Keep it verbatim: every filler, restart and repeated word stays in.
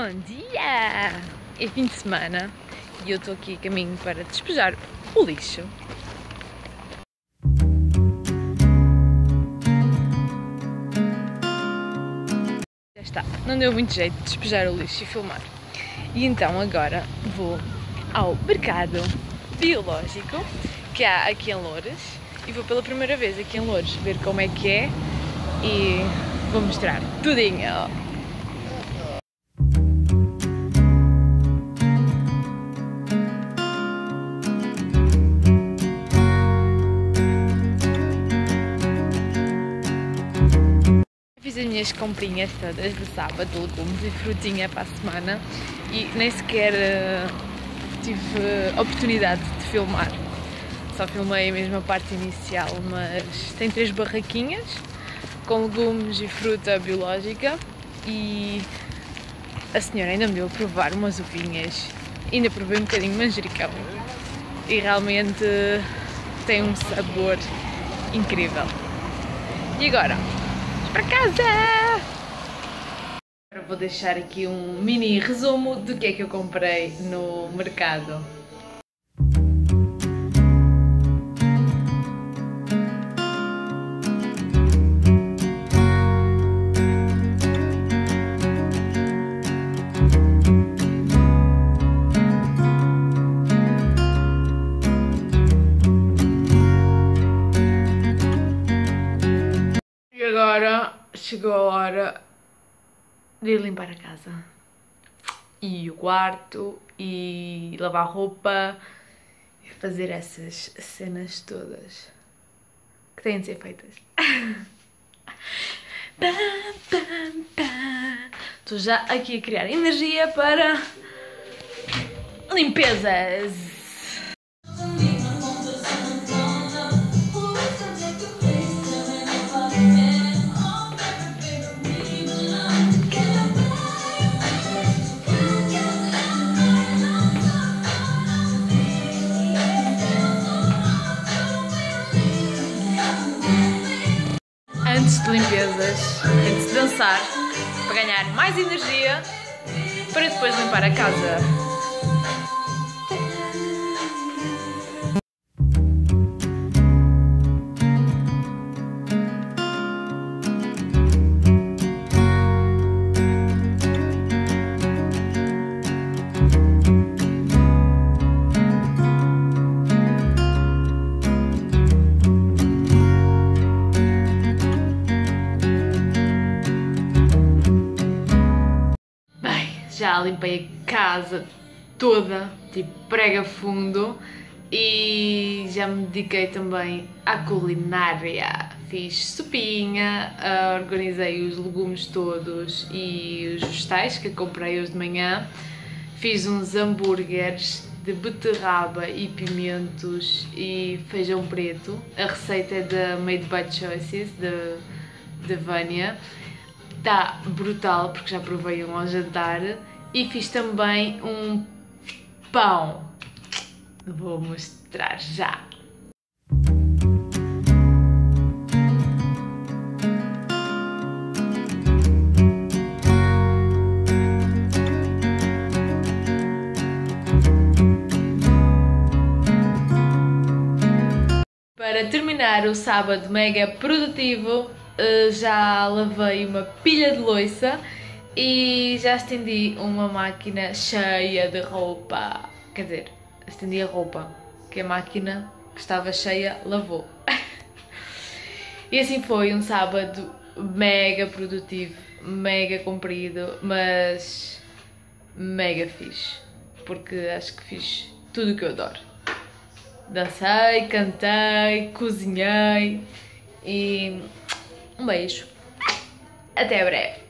Bom dia! É fim de semana e eu estou aqui a caminho para despejar o lixo. Já está, não deu muito jeito de despejar o lixo e filmar. E então agora vou ao mercado biológico que há aqui em Loures e vou pela primeira vez aqui em Loures ver como é que é e vou mostrar tudinho. Fiz as minhas comprinhas todas de sábado, legumes e frutinha para a semana e nem sequer uh, tive oportunidade de filmar. Só filmei a mesma parte inicial, mas tem três barraquinhas com legumes e fruta biológica e a senhora ainda me deu a provar umas uvinhas, ainda provei um bocadinho de manjericão e realmente tem um sabor incrível. E agora? Para casa! Agora vou deixar aqui um mini resumo do que é que eu comprei no mercado. Agora chegou a hora de ir limpar a casa e o quarto e lavar roupa e fazer essas cenas todas que têm de ser feitas. Estou já aqui a criar energia para limpezas. Antes de limpezas, antes de dançar, para ganhar mais energia, para depois limpar a casa. Já limpei a casa toda, tipo prega fundo, e já me dediquei também à culinária. Fiz sopinha, organizei os legumes todos e os vegetais que comprei hoje de manhã. Fiz uns hambúrgueres de beterraba e pimentos e feijão preto. A receita é da Made by Choices, de, de Vânia. Está brutal porque já provei um ao jantar. E fiz também um pão. Vou mostrar já. Para terminar o sábado mega produtivo, já lavei uma pilha de louça e já estendi uma máquina cheia de roupa. Quer dizer, estendi a roupa que a máquina que estava cheia lavou. E assim foi um sábado mega produtivo, mega comprido, mas mega fixe, porque acho que fiz tudo o que eu adoro. Dancei, cantei, cozinhei e um beijo. Até breve.